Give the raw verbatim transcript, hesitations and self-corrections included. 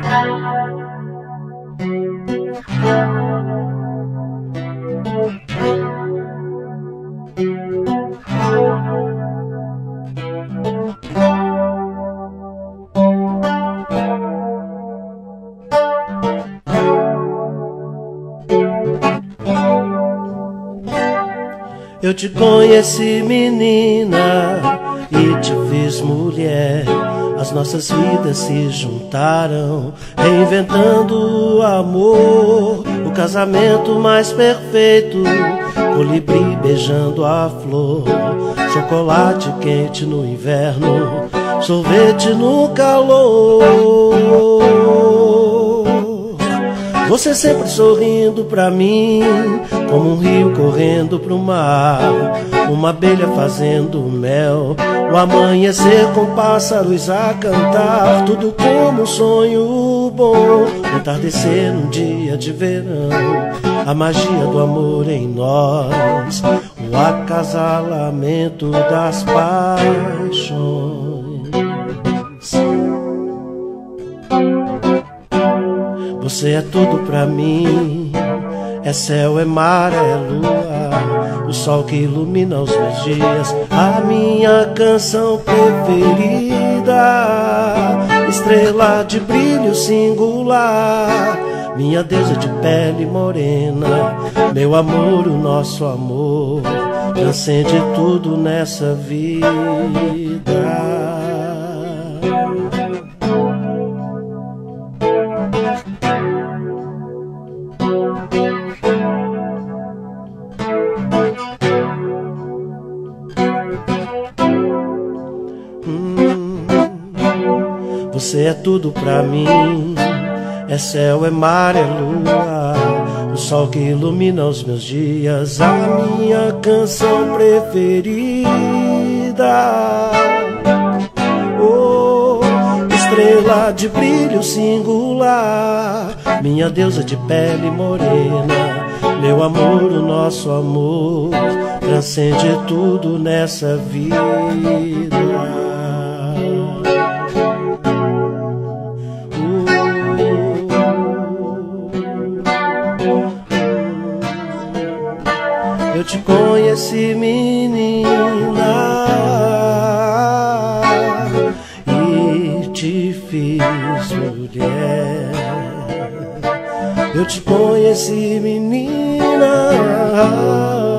Eu te conheci, menina, e te fiz mulher. As nossas vidas se juntaram, reinventando o amor. O casamento mais perfeito, colibri beijando a flor. Chocolate quente no inverno, sorvete no calor. Você sempre sorrindo pra mim, como um rio correndo pro mar, uma abelha fazendo mel, o amanhecer com pássaros a cantar, tudo como um sonho bom, o entardecer num dia de verão, a magia do amor em nós, o acasalamento das paixões. Você é tudo pra mim, é céu, é mar, é lua, o sol que ilumina os meus dias, a minha canção preferida, estrela de brilho singular, minha deusa de pele morena, meu amor, o nosso amor, transcende tudo nessa vida. Você é tudo pra mim, é céu, é mar, é lua, o sol que ilumina os meus dias, a minha canção preferida. Oh, estrela de brilho singular, minha deusa de pele morena, meu amor, o nosso amor, transcende tudo nessa vida. Eu te conheci, menina, e te fiz mulher. Eu te conheci, menina,